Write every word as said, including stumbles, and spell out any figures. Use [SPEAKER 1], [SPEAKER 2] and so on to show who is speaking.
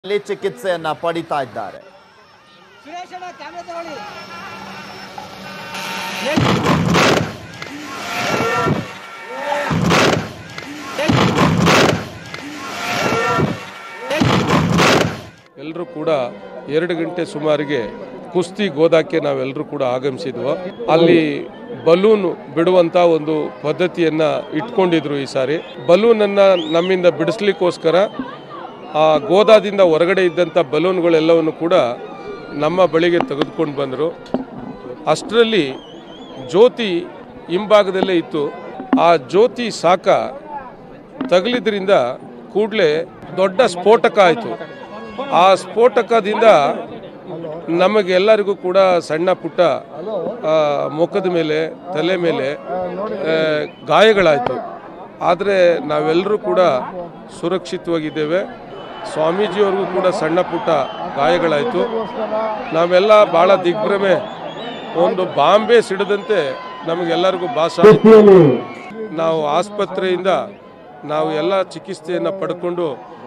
[SPEAKER 1] ಅಲ್ಲಿ ಚಿಕಿತ್ಸೆಯನ್ನ ಪಡಿತಾ ಇದ್ದಾರೆ.
[SPEAKER 2] ಎಲ್ಲರೂ ಕೂಡ ಎರಡು ಗಂಟೆ ಸುಮಾರಿಗೆ ಕುಸ್ತಿ ಗೋದಾಕ್ಕೆ ನಾವೆಲ್ಲರೂ ಕೂಡ ಆಗಮಿಸಿದ್ವು. ಅಲ್ಲಿ ಬಲೂನ್ ಬಿಡುವಂತ ಒಂದು ಪದ್ಧತಿಯನ್ನ ಇಟ್ಕೊಂಡಿದ್ರು. ಈ ಸಾರಿ ಬಲೂನ್ ಅನ್ನ ನಮ್ಮಿಂದ ಬಿಡಿಸ್ಲಿಕ್ಕೋಸ್ಕರ ಆ ಗೋದಾದಿಂದ ಹೊರಗಡೆ ಇದ್ದಂಥ ಬಲೂನ್ಗಳೆಲ್ಲವನ್ನು ಕೂಡ ನಮ್ಮ ಬಳಿಗೆ ತೆಗೆದುಕೊಂಡು ಬಂದರು. ಅಷ್ಟರಲ್ಲಿ ಜ್ಯೋತಿ ಹಿಂಭಾಗದಲ್ಲೇ ಇತ್ತು. ಆ ಜ್ಯೋತಿ ಶಾಖ ತಗಲಿದ್ರಿಂದ ಕೂಡಲೇ ದೊಡ್ಡ ಸ್ಫೋಟಕ ಆಯಿತು. ಆ ಸ್ಫೋಟಕದಿಂದ ನಮಗೆಲ್ಲರಿಗೂ ಕೂಡ ಸಣ್ಣ ಪುಟ್ಟ ಮುಖದ ಮೇಲೆ ತಲೆ ಮೇಲೆ ಗಾಯಗಳಾಯಿತು. ಆದರೆ ನಾವೆಲ್ಲರೂ ಕೂಡ ಸುರಕ್ಷಿತವಾಗಿದ್ದೇವೆ. ಸ್ವಾಮೀಜಿಯವ್ರಿಗೂ ಕೂಡ ಸಣ್ಣ ಪುಟ್ಟ ಗಾಯಗಳಾಯಿತು. ನಾವೆಲ್ಲ ಭಾಳ ದಿಗ್ಭ್ರಮೆ, ಒಂದು ಬಾಂಬೆ ಸಿಡದಂತೆ ನಮಗೆಲ್ಲರಿಗೂ ಭಾಷ. ನಾವು ಆಸ್ಪತ್ರೆಯಿಂದ ನಾವು ಎಲ್ಲ ಚಿಕಿತ್ಸೆಯನ್ನು ಪಡ್ಕೊಂಡು